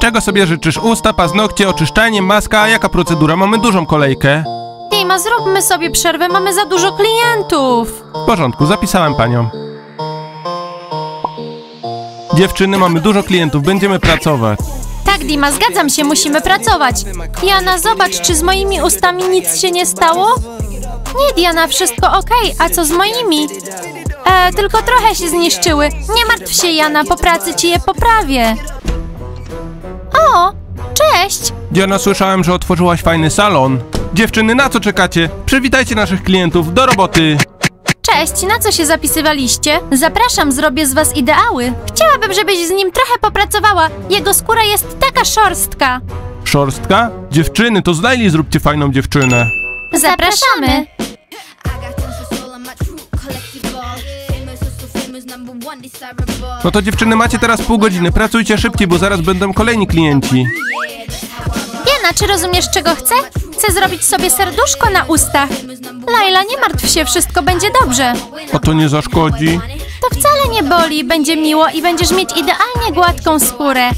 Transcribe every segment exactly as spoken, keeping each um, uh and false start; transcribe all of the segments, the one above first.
Czego sobie życzysz? Usta, paznokcie, oczyszczanie, maska, a jaka procedura? Mamy dużą kolejkę. Dima, zróbmy sobie przerwę, mamy za dużo klientów. W porządku, zapisałem panią. Dziewczyny, mamy dużo klientów, będziemy pracować. Tak, Dima, zgadzam się, musimy pracować. Diana, zobacz, czy z moimi ustami nic się nie stało? Nie, Diana, wszystko okej, a co z moimi? E, tylko trochę się zniszczyły. Nie martw się, Jana, po pracy ci je poprawię. O, cześć! Diana, słyszałem, że otworzyłaś fajny salon. Dziewczyny, na co czekacie? Przywitajcie naszych klientów, do roboty! Cześć, na co się zapisywaliście? Zapraszam, zrobię z was ideały. Chciałabym, żebyś z nim trochę popracowała. Jego skóra jest taka szorstka. Szorstka? Dziewczyny, to z Laili zróbcie fajną dziewczynę. Zapraszamy! No to dziewczyny, macie teraz pół godziny, pracujcie szybciej, bo zaraz będą kolejni klienci. Jana, czy rozumiesz, czego chcę? Chcę zrobić sobie serduszko na ustach. Laila, nie martw się, wszystko będzie dobrze. A to nie zaszkodzi? To wcale nie boli, będzie miło i będziesz mieć idealnie gładką skórę.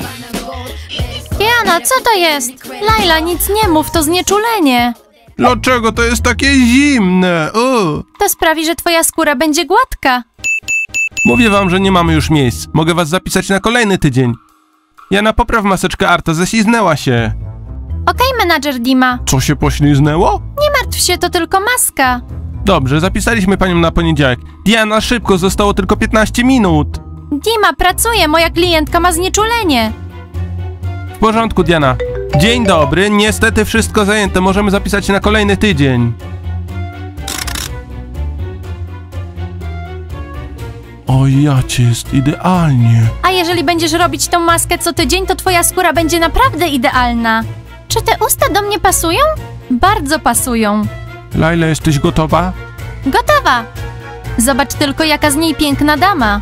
Jana, co to jest? Laila, nic nie mów, to znieczulenie. Dlaczego to jest takie zimne? O. To sprawi, że twoja skóra będzie gładka. Mówię wam, że nie mamy już miejsc. Mogę was zapisać na kolejny tydzień. Jana, popraw maseczkę Arta, ześliznęła się. Okej, menadżer Dima. Co się pośliznęło? Nie martw się, to tylko maska. Dobrze, zapisaliśmy panią na poniedziałek. Diana, szybko, zostało tylko piętnaście minut. Dima, pracuję, moja klientka ma znieczulenie. W porządku, Diana. Dzień dobry, niestety wszystko zajęte, możemy zapisać się na kolejny tydzień. O, jacie, jest idealnie. A jeżeli będziesz robić tą maskę co tydzień, to twoja skóra będzie naprawdę idealna. Czy te usta do mnie pasują? Bardzo pasują. Laila, jesteś gotowa? Gotowa. Zobacz tylko, jaka z niej piękna dama.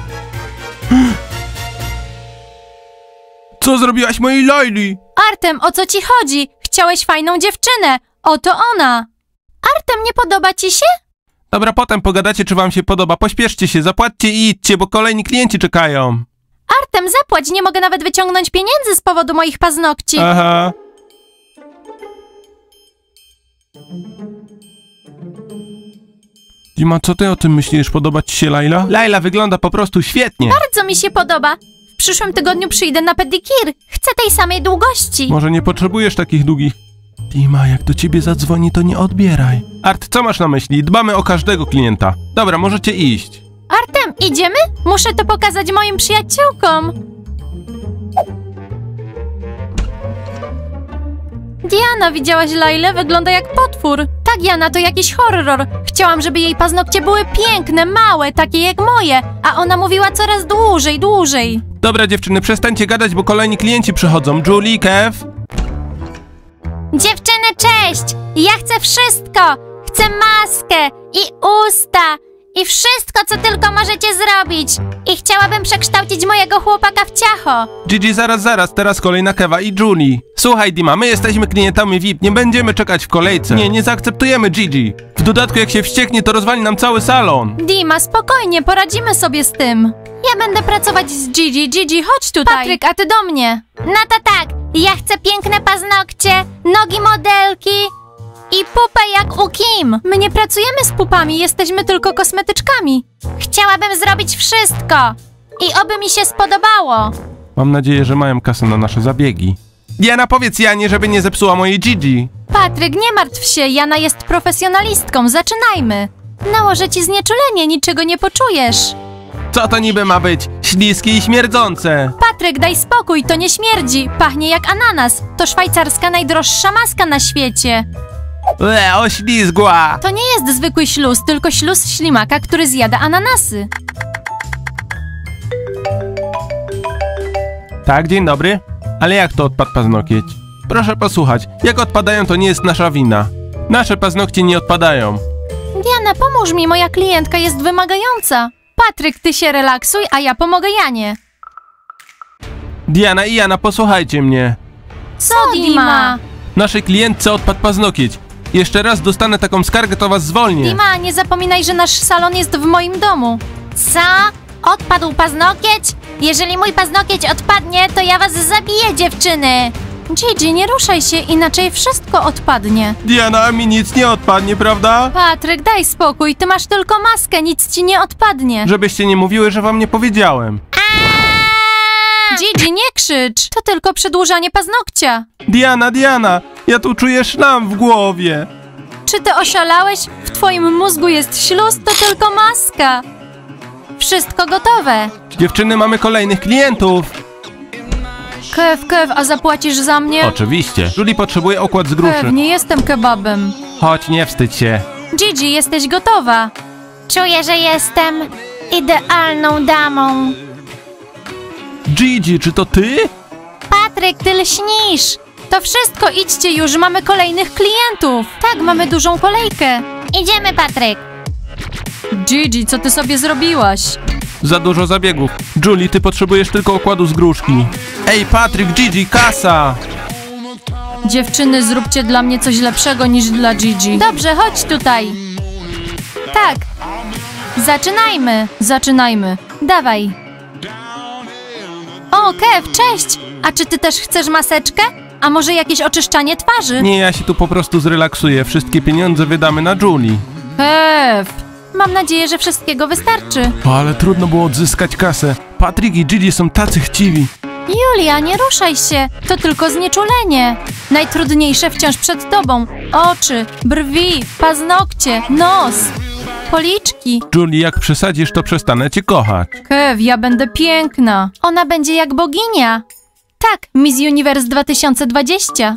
Co zrobiłaś mojej Laili? Artem, o co ci chodzi? Chciałeś fajną dziewczynę. Oto ona. Artem, nie podoba ci się? Dobra, potem pogadacie, czy wam się podoba. Pośpieszcie się, zapłaćcie i idźcie, bo kolejni klienci czekają. Artem, zapłać, nie mogę nawet wyciągnąć pieniędzy z powodu moich paznokci. Aha. Dima, co ty o tym myślisz? Podoba ci się Laila? Laila wygląda po prostu świetnie. Bardzo mi się podoba. W przyszłym tygodniu przyjdę na pedikir. Chcę tej samej długości. Może nie potrzebujesz takich długich. Dima, jak do ciebie zadzwoni, to nie odbieraj. Art, co masz na myśli? Dbamy o każdego klienta. Dobra, możecie iść. Artem, idziemy? Muszę to pokazać moim przyjaciółkom. Diana, widziałaś Lailę? Wygląda jak potwór. Tak, Jana, to jakiś horror. Chciałam, żeby jej paznokcie były piękne, małe, takie jak moje, a ona mówiła coraz dłużej, dłużej. Dobra, dziewczyny, przestańcie gadać, bo kolejni klienci przychodzą. Julie, Kev. Dziewczyny, cześć! Ja chcę wszystko! Chcę maskę i usta i wszystko, co tylko możecie zrobić. I chciałabym przekształcić mojego chłopaka w ciacho. Gigi, zaraz, zaraz, teraz kolej na Keva i Julie. Słuchaj, Dima, my jesteśmy klientami V I P, nie będziemy czekać w kolejce. Nie, nie zaakceptujemy Gigi. W dodatku, jak się wścieknie, to rozwali nam cały salon. Dima, spokojnie, poradzimy sobie z tym. Ja będę pracować z Gigi. Gigi, chodź tutaj. Patryk, a ty do mnie. No to tak, ja chcę piękne paznokcie, nogi modelki i pupę jak u Kim. My nie pracujemy z pupami, jesteśmy tylko kosmetyczkami. Chciałabym zrobić wszystko i oby mi się spodobało. Mam nadzieję, że mają kasę na nasze zabiegi. Diana, powiedz Janie, żeby nie zepsuła mojej Gigi. Patryk, nie martw się, Jana jest profesjonalistką, zaczynajmy. Nałożę ci znieczulenie, niczego nie poczujesz. Co to niby ma być? Śliskie i śmierdzące. Patryk, daj spokój, to nie śmierdzi, pachnie jak ananas. To szwajcarska najdroższa maska na świecie. Le, oślizgła. To nie jest zwykły śluz, tylko śluz ślimaka, który zjada ananasy. Tak, dzień dobry. Ale jak to odpadł paznokieć? Proszę posłuchać, jak odpadają, to nie jest nasza wina. Nasze paznokcie nie odpadają. Diana, pomóż mi, moja klientka jest wymagająca. Patryk, ty się relaksuj, a ja pomogę Janie. Diana i Jana, posłuchajcie mnie. Co, Dima? Naszej klientce odpadł paznokieć. Jeszcze raz dostanę taką skargę, to was zwolnię. Dima, nie zapominaj, że nasz salon jest w moim domu. Co? Odpadł paznokieć? Jeżeli mój paznokieć odpadnie, to ja was zabiję, dziewczyny. Gigi, nie ruszaj się, inaczej wszystko odpadnie. Diana, mi nic nie odpadnie, prawda? Patryk, daj spokój, ty masz tylko maskę, nic ci nie odpadnie. Żebyście nie mówiły, że wam nie powiedziałem. Gigi, nie krzycz, to tylko przedłużanie paznokcia. Diana, Diana, ja tu czuję szlam w głowie. Czy ty oszalałeś? W twoim mózgu jest śluz, to tylko maska. Wszystko gotowe. Dziewczyny, mamy kolejnych klientów. Kev, Kev, a zapłacisz za mnie? Oczywiście. Julie potrzebuje okład z gruszy. Kev, nie jestem kebabem. Chodź, nie wstydź się. Gigi, jesteś gotowa. Czuję, że jestem idealną damą. Gigi, czy to ty? Patryk, ty lśnisz. To wszystko, idźcie już, mamy kolejnych klientów. Tak, mamy dużą kolejkę. Idziemy, Patryk. Gigi, co ty sobie zrobiłaś? Za dużo zabiegów. Julie, ty potrzebujesz tylko okładu z gruszki. Ej, Patryk, Gigi, kasa! Dziewczyny, zróbcie dla mnie coś lepszego niż dla Gigi. Dobrze, chodź tutaj. Tak. Zaczynajmy. Zaczynajmy. Dawaj. O, Kev, cześć! A czy ty też chcesz maseczkę? A może jakieś oczyszczanie twarzy? Nie, ja się tu po prostu zrelaksuję. Wszystkie pieniądze wydamy na Julie. Kev, mam nadzieję, że wszystkiego wystarczy. O, ale trudno było odzyskać kasę. Patryk i Gigi są tacy chciwi. Julia, nie ruszaj się. To tylko znieczulenie. Najtrudniejsze wciąż przed tobą. Oczy, brwi, paznokcie, nos, policzki. Julie, jak przesadzisz, to przestanę cię kochać. Kev, ja będę piękna. Ona będzie jak boginia. Tak, Miss Universe dwa tysiące dwadzieścia.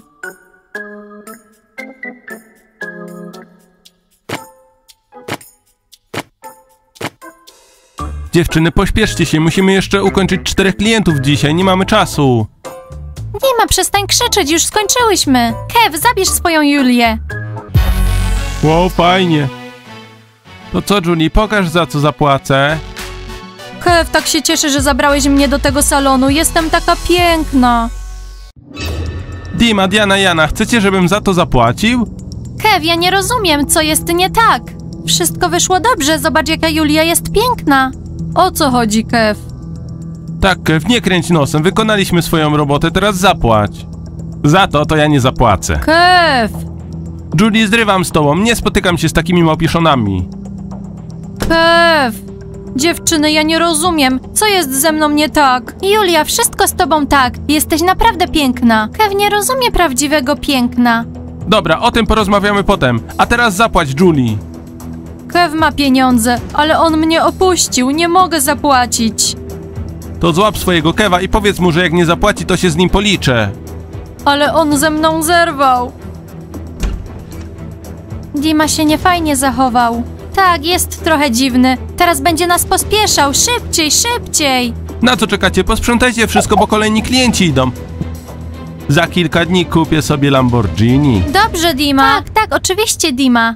Dziewczyny, pośpieszcie się, musimy jeszcze ukończyć czterech klientów dzisiaj, nie mamy czasu. Nie ma, przestań krzyczeć, już skończyłyśmy. Kev, zabierz swoją Julię. Wow, fajnie. To co, Julie, pokaż, za co zapłacę. Kev, tak się cieszę, że zabrałeś mnie do tego salonu. Jestem taka piękna. Dima, Diana, Jana, chcecie, żebym za to zapłacił? Kev, ja nie rozumiem, co jest nie tak. Wszystko wyszło dobrze, zobacz, jaka Julia jest piękna. O co chodzi, Kev? Tak, Kev, nie kręć nosem, wykonaliśmy swoją robotę, teraz zapłać. Za to to ja nie zapłacę. Kev! Julie, zrywam z tobą, nie spotykam się z takimi małpiszonami. Kev! Dziewczyny, ja nie rozumiem, co jest ze mną nie tak. Julia, wszystko z tobą tak, jesteś naprawdę piękna. Kev nie rozumie prawdziwego piękna. Dobra, o tym porozmawiamy potem, a teraz zapłać, Julie. Kev ma pieniądze, ale on mnie opuścił, nie mogę zapłacić. To złap swojego Keva i powiedz mu, że jak nie zapłaci, to się z nim policzę. Ale on ze mną zerwał. Dima się niefajnie zachował. Tak, jest trochę dziwny. Teraz będzie nas pospieszał. Szybciej, szybciej. Na co czekacie? Posprzątajcie wszystko, bo kolejni klienci idą. Za kilka dni kupię sobie Lamborghini. Dobrze, Dima. Tak, tak, oczywiście, Dima.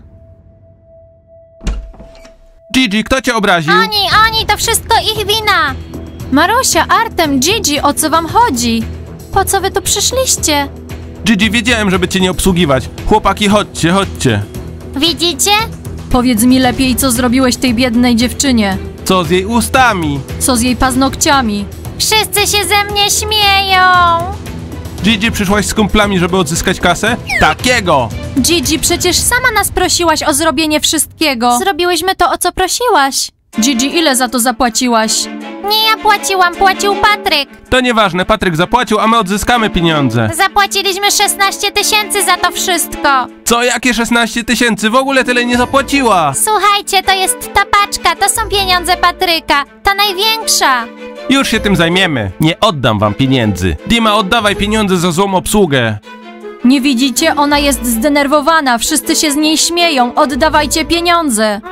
Gigi, kto cię obraził? Oni, oni, to wszystko ich wina. Marusia, Artem, Gigi, o co wam chodzi? Po co wy tu przyszliście? Gigi, wiedziałem, żeby cię nie obsługiwać. Chłopaki, chodźcie, chodźcie. Widzicie? Powiedz mi lepiej, co zrobiłeś tej biednej dziewczynie. Co z jej ustami? Co z jej paznokciami? Wszyscy się ze mnie śmieją. Gigi, przyszłaś z kumplami, żeby odzyskać kasę? Takiego! Gigi, przecież sama nas prosiłaś o zrobienie wszystkiego. Zrobiłyśmy to, o co prosiłaś. Gigi, ile za to zapłaciłaś? Nie ja płaciłam, płacił Patryk. To nieważne, Patryk zapłacił, a my odzyskamy pieniądze. Zapłaciliśmy szesnaście tysięcy za to wszystko. Co, jakie szesnaście tysięcy? W ogóle tyle nie zapłaciła. Słuchajcie, to jest ta paczka, to są pieniądze Patryka. Ta największa. Już się tym zajmiemy. Nie oddam wam pieniędzy. Dima, oddawaj pieniądze za złą obsługę. Nie widzicie? Ona jest zdenerwowana. Wszyscy się z niej śmieją. Oddawajcie pieniądze.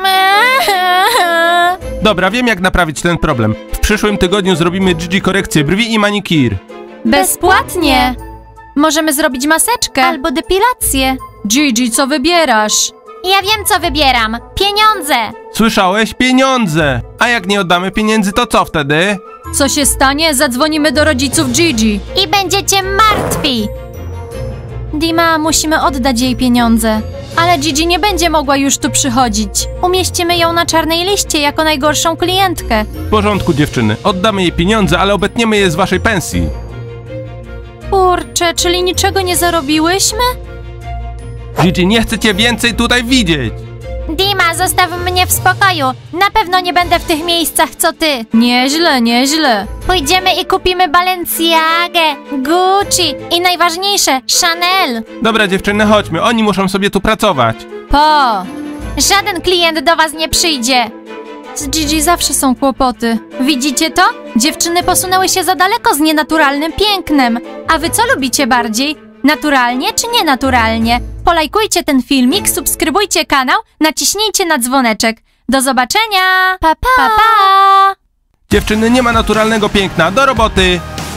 Dobra, wiem jak naprawić ten problem. W przyszłym tygodniu zrobimy Gigi korekcję brwi i manikir. Bezpłatnie. Możemy zrobić maseczkę. Albo depilację. Gigi, co wybierasz? Ja wiem, co wybieram. Pieniądze. Słyszałeś? Pieniądze! A jak nie oddamy pieniędzy, to co wtedy? Co się stanie? Zadzwonimy do rodziców Gigi. I będziecie martwi. Dima, musimy oddać jej pieniądze. Ale Gigi nie będzie mogła już tu przychodzić. Umieścimy ją na czarnej liście jako najgorszą klientkę. W porządku, dziewczyny. Oddamy jej pieniądze, ale obetniemy je z waszej pensji. Kurczę, czyli niczego nie zarobiłyśmy? Gigi, nie chcę cię więcej tutaj widzieć. Dima, zostaw mnie w spokoju. Na pewno nie będę w tych miejscach, co ty. Nieźle, nieźle. Pójdziemy i kupimy Balenciagę, Gucci i najważniejsze, Chanel. Dobra, dziewczyny, chodźmy. Oni muszą sobie tu pracować. Po. Żaden klient do was nie przyjdzie. Z Gigi zawsze są kłopoty. Widzicie to? Dziewczyny posunęły się za daleko z nienaturalnym pięknem. A wy co lubicie bardziej? Naturalnie czy nienaturalnie? Polajkujcie ten filmik, subskrybujcie kanał, naciśnijcie na dzwoneczek. Do zobaczenia! Pa, pa! Pa, pa! Dziewczyny, nie ma naturalnego piękna. Do roboty!